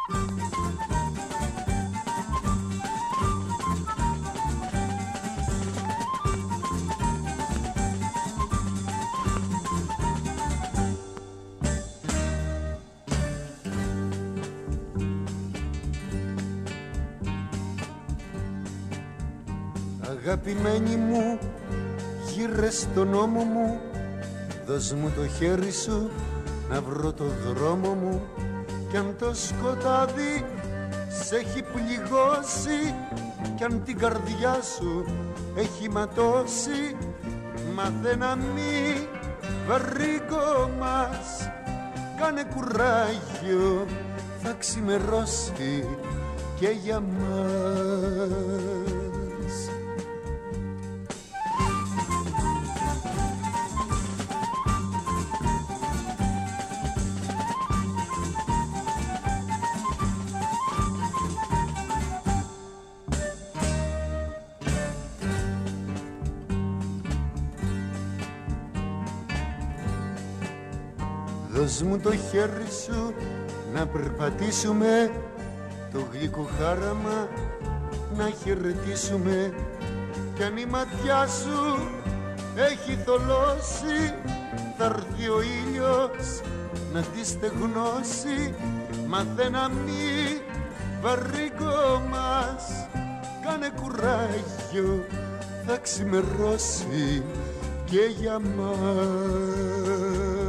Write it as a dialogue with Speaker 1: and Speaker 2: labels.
Speaker 1: Αγαπημένη μου, γύρε στον ώμο μου, δώσ' μου το χέρι σου να βρω το δρόμο μου. Κι αν το σκοτάδι σ' έχει πληγώσει, κι αν την καρδιά σου έχει ματώσει, μάθε να μη βαρύκο μας. Κάνε κουράγιο, θα ξημερώσει και για μας. Δώσ' μου το χέρι σου να περπατήσουμε, το γλυκό χάραμα να χαιρετήσουμε. Κι αν η ματιά σου έχει θολώσει, θα έρθει ο ήλιος να τη στεγνώσει. Μάθε να μη βαρύκο μας, κάνε κουράγιο, θα ξημερώσει και για μας.